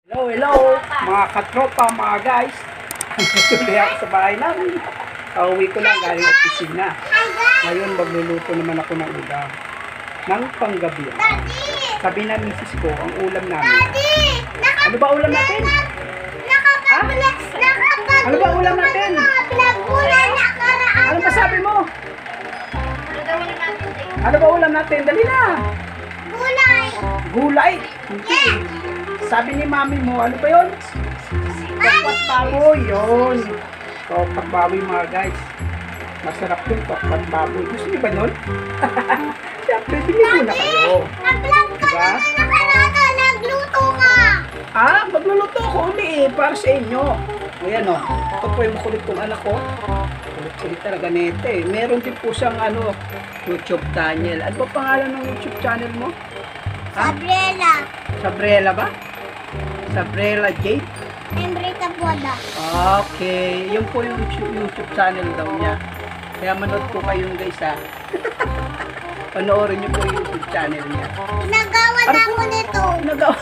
Hello, hello, mga katropa, mga guys. Tuloy ako sa bahay namin. Kauwi ko lang galing opisina. Ngayon magluluto naman ako ng ulam. Ng panggabi. Sabi na misis ko, ang ulam namin. Ano ba ulam natin? Ha? Ano ba ulam natin? Ano ba sabi mo? Ano ba ulam natin? Dali na. Gulay. Gulay? Hindi. Sabi ni mami mo, ano ba yun? Tokpat baboy, yun. Tokpat baboy mga guys. Masarap yung tokpat baboy. Gusto niyo ba nun? Siyempre, binili na kayo. Nag-vlog ka Diba? naman, nagluto ka. Ah, magluluto ako uli para sa inyo. Ayan o. Ito po yung makulit kong anak ko. Kulit-kulit talaga nito eh. Meron din po siyang YouTube channel. Ano ba pangalan ng YouTube channel mo? Ha? Sabrela. Sabrela ba? Sabrela Jade? Enrica Boda. Okay. Yun po yung YouTube channel daw niya. Kaya manood po kayo guys ha. Panoorin niyo po yung YouTube channel niya. Nagawa na ako nito. Nagawa.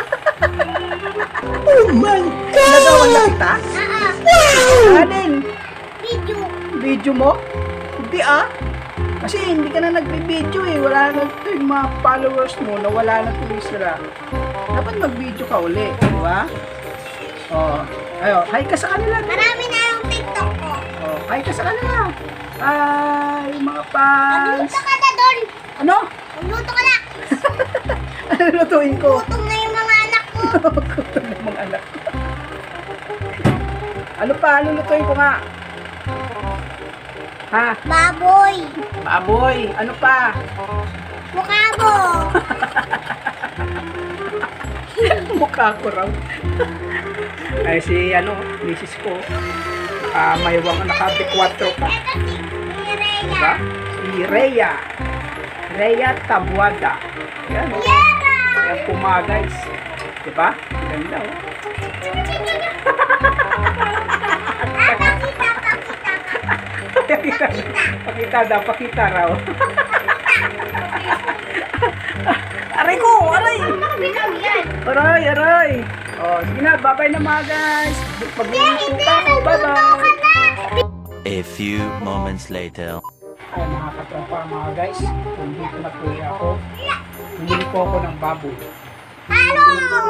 Oh my God! Nagawa na kita? Alin? Video. Video mo? Hindi ah. Kasi hindi ka na nagbi-video eh. Wala na yung mga followers mo na wala na tuloy sila. Dapat mag-video ka uli. Di ba? Oh. Ayo, hi ka sa kanila. Marami na yung TikTok ko. Oh, hi ka sa kanila. Hi, mga fans. Magluto ka na doon. Ano? Magluto ka na. Ano lutuin ko? Gutom na yung mga anak ko. Gutom ng mga anak ko. Ano pa? Ano lutuin ko nga? Ha? Baboy. Baboy. Ano pa? Mukabo. Mukha ko raw. Ay si misis ko. Maywang nakabi 4 pa. Ito si Mireya. Diba? Si Rhea. Rhea Tabuada. Yan o. Yera. Yan po mga guys. Diba? Ganda o. Pakita raw. Aray ko! Aray! Aray! Oh, sige na, bye-bye na mga guys. Pagluluto pa ako, bye-bye! A few moments later. Ay, mga katropa, mga guys. Nandito na po ako. Bumili po ako ng baboy. Hello,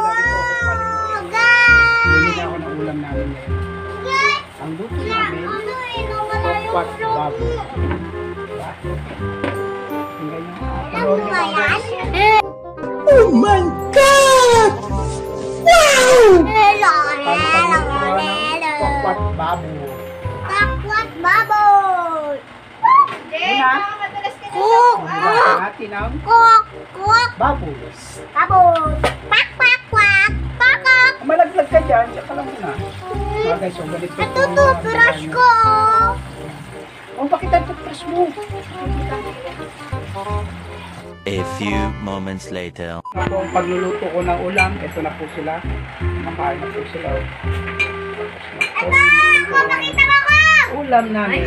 Bumili guys. na ako ng ulam namin ngayon. Ang luto namin, tokpat baboy. Diba? Hanggang yung panoorin nyo mga guys. Oh my God! Wow! Hello, Paano hello, paglutuan ng hello. tokpat baboy? Takwat baboy. Yun na. Cook, Hugasan natin ang cook, cook. baboy. Baboy. Pak, pak, pak. Pakak. Malaglag ka dyan, tsaka lang muna. Mga guys, so ganito Ito to, brush ko. Oh, pakita ito, brush mo. A few moments later. Ako, ang pagluluto ko ng ulam, ito na po sila. Makain na po sila. Papakita mo ko. Ulam namin.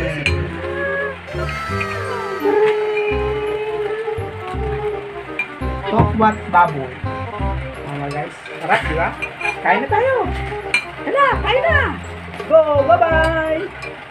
Tokwat baboy. Mga guys, sarap, di ba? Kain na tayo. Hala, kain na. Go, bye-bye.